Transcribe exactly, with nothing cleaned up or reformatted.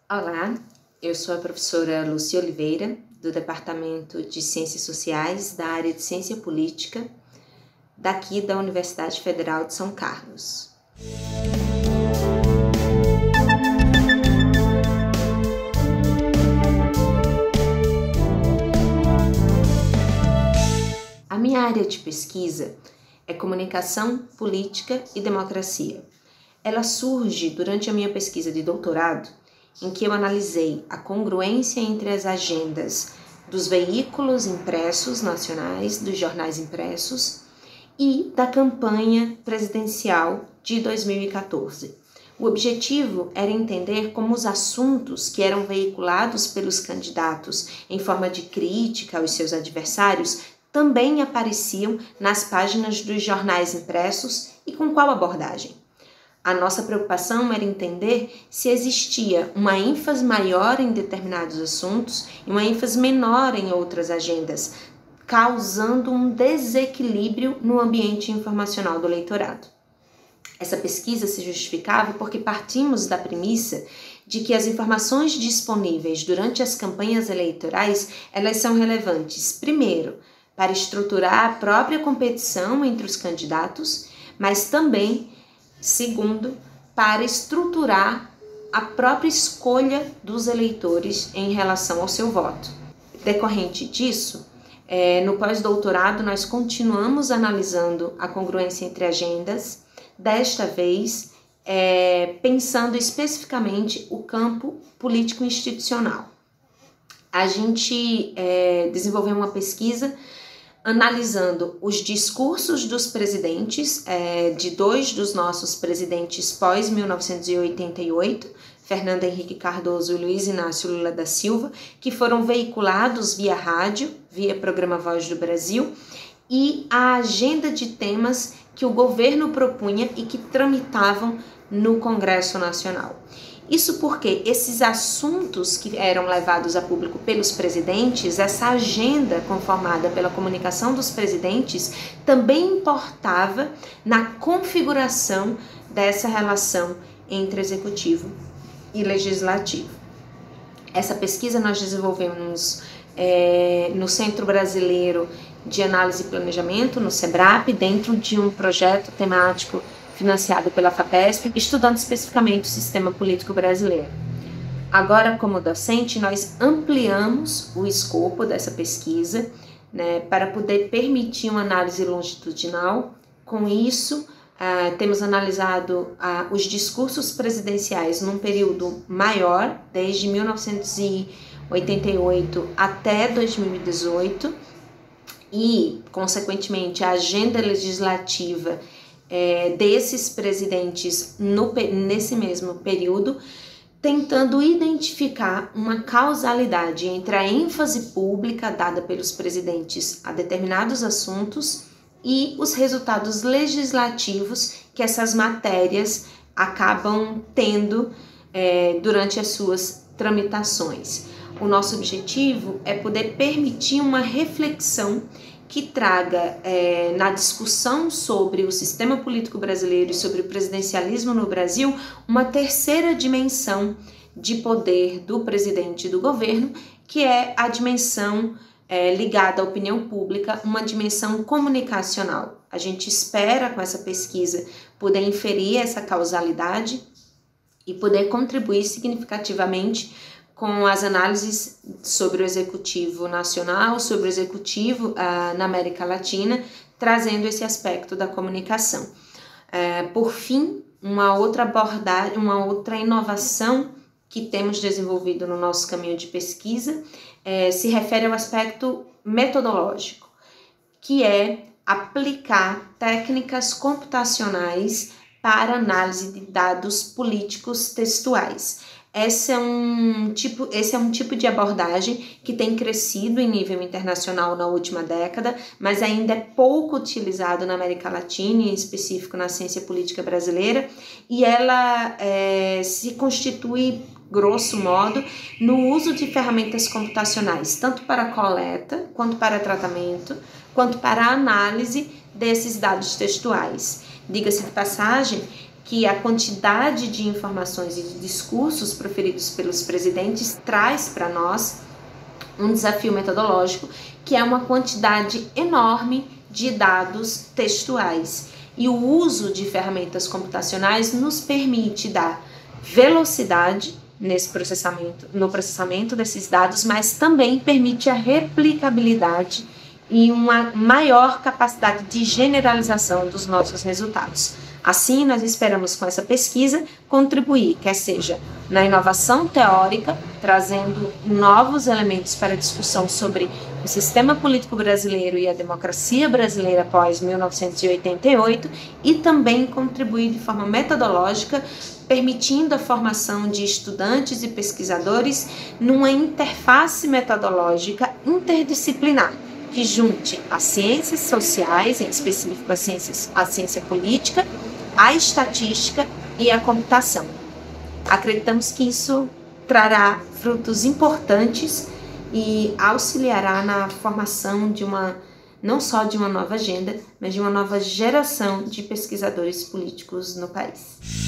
Olá, eu sou a professora Lucia Oliveira, do Departamento de Ciências Sociais, da área de Ciência Política, daqui da Universidade Federal de São Carlos. A minha área de pesquisa é Comunicação, Política e Democracia. Ela surge durante a minha pesquisa de doutorado, em que eu analisei a congruência entre as agendas dos veículos impressos nacionais, dos jornais impressos e da campanha presidencial de dois mil e quatorze. O objetivo era entender como os assuntos que eram veiculados pelos candidatos em forma de crítica aos seus adversários também apareciam nas páginas dos jornais impressos e com qual abordagem. A nossa preocupação era entender se existia uma ênfase maior em determinados assuntos e uma ênfase menor em outras agendas, causando um desequilíbrio no ambiente informacional do eleitorado. Essa pesquisa se justificava porque partimos da premissa de que as informações disponíveis durante as campanhas eleitorais, elas são relevantes, primeiro, para estruturar a própria competição entre os candidatos, mas também segundo, para estruturar a própria escolha dos eleitores em relação ao seu voto. Decorrente disso, é, no pós-doutorado nós continuamos analisando a congruência entre agendas, desta vez é, pensando especificamente o campo político-institucional. A gente é, desenvolveu uma pesquisa analisando os discursos dos presidentes, é, de dois dos nossos presidentes pós mil novecentos e oitenta e oito, Fernando Henrique Cardoso e Luiz Inácio Lula da Silva, que foram veiculados via rádio, via programa Voz do Brasil, e a agenda de temas que o governo propunha e que tramitavam no Congresso Nacional. Isso porque esses assuntos que eram levados a público pelos presidentes, essa agenda conformada pela comunicação dos presidentes, também importava na configuração dessa relação entre executivo e legislativo. Essa pesquisa nós desenvolvemos é, no Centro Brasileiro de Análise e Planejamento, no SEBRAP, dentro de um projeto temático financiado pela FAPESP, estudando especificamente o sistema político brasileiro. Agora, como docente, nós ampliamos o escopo dessa pesquisa, né, para poder permitir uma análise longitudinal. Com isso, uh, temos analisado uh, os discursos presidenciais num período maior, desde mil novecentos e oitenta e oito até dois mil e dezoito, e, consequentemente, a agenda legislativa É, desses presidentes no, nesse mesmo período, tentando identificar uma causalidade entre a ênfase pública dada pelos presidentes a determinados assuntos e os resultados legislativos que essas matérias acabam tendo é, durante as suas tramitações. O nosso objetivo é poder permitir uma reflexão que traga é, na discussão sobre o sistema político brasileiro e sobre o presidencialismo no Brasil uma terceira dimensão de poder do presidente e do governo, que é a dimensão é, ligada à opinião pública, uma dimensão comunicacional. A gente espera com essa pesquisa poder inferir essa causalidade e poder contribuir significativamente com as análises sobre o Executivo Nacional, sobre o Executivo uh, na América Latina, trazendo esse aspecto da comunicação. Uh, por fim, uma outra abordagem, uma outra inovação que temos desenvolvido no nosso caminho de pesquisa uh, se refere ao aspecto metodológico, que é aplicar técnicas computacionais para análise de dados políticos textuais. Esse é, um tipo, esse é um tipo de abordagem que tem crescido em nível internacional na última década, mas ainda é pouco utilizado na América Latina, em específico na ciência política brasileira, e ela é, se constitui, grosso modo, no uso de ferramentas computacionais, tanto para coleta, quanto para tratamento, quanto para análise desses dados textuais. Diga-se de passagem que a quantidade de informações e de discursos proferidos pelos presidentes traz para nós um desafio metodológico, que é uma quantidade enorme de dados textuais. E o uso de ferramentas computacionais nos permite dar velocidade nesse processamento, no processamento desses dados, mas também permite a replicabilidade e uma maior capacidade de generalização dos nossos resultados. Assim, nós esperamos com essa pesquisa contribuir, quer seja na inovação teórica, trazendo novos elementos para a discussão sobre o sistema político brasileiro e a democracia brasileira após mil novecentos e oitenta e oito, e também contribuir de forma metodológica, permitindo a formação de estudantes e pesquisadores numa interface metodológica interdisciplinar, que junte as ciências sociais, em específico as ciências, a ciência política, a estatística e a computação. Acreditamos que isso trará frutos importantes e auxiliará na formação de uma, não só de uma nova agenda, mas de uma nova geração de pesquisadores políticos no país.